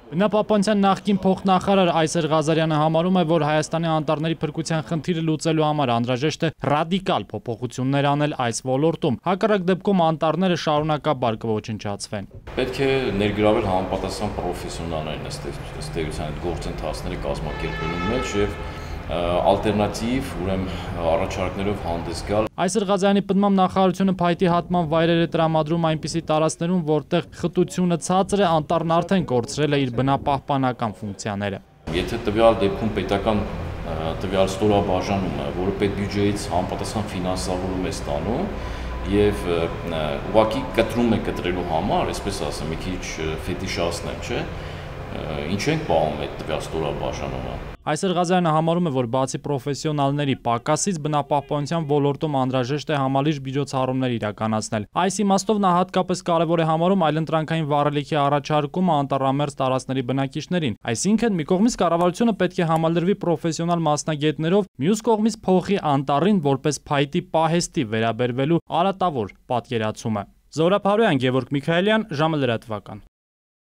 Բնապահպանության նախկին փոխնախարար Այսեր Ղազարյանը համարում է, որ Հայաստանի անտառների փրկության խնդիրը լուծելու համար անհրաժեշտ է ռադիկալ փոփոխություններ անել այս ոլորտում։ Հակառակ դեպքում անտառները շարունակաբար կոչնչացվեն։ Պետք է ներգրավել համապատասխան պրոֆեսիոնալներին ըստ էության այդ գործընթացների կազմակերպելու մեջ եւ ալտերնատիվ, ուրեմն առաջարկներով հանդես գալ։ Այսեր Ղազարյանի պնդմամբ նախարարությունը փայտի հատման վայրեր է տրամադրում այնպիսի տարածքներում, որտեղ խտությունը ցածր է, անտառն արդեն կորցրել է իր բնապահպանական ֆունկցիաները։ Եթե տվյալ դեպքում պետական տվյալ ստորաբաժանումը, որը պետբյուջեից համապատասխան ֆինանսավորում է ստանում եւ ուղղակի կտրում է կտրելու համար, այսպես ասեմ, մի քիչ ֆետիշացնել, չէ՞, ինչ ենք պահում այդ տվյալ ստորաբաժանումը։ Այսեր Ղազարյանը համարում է, որ բացի պրոֆեսիոնալների պակասից բնապահպանության ոլորտում անհրաժեշտ է համալիր միջոցառումներ իրականացնել։ Այս իմաստով նա հատկապես կարևոր է համարում այլընտրանքային վառելիքի առաջարկումը անտառամերձ տարածքների բնակիչներին։ Այսինքն, մի կողմից կառավարությունը պետք է համալրվի պրոֆեսիոնալ մասնագետներով, մյուս կողմից փոխի անտառին որպես փայտի պահեստի վերաբերվելու արատավոր պատկերացումը։ Զորապ Հարոյան, Գևորգ Միքայելյան, ժամը լրատվական։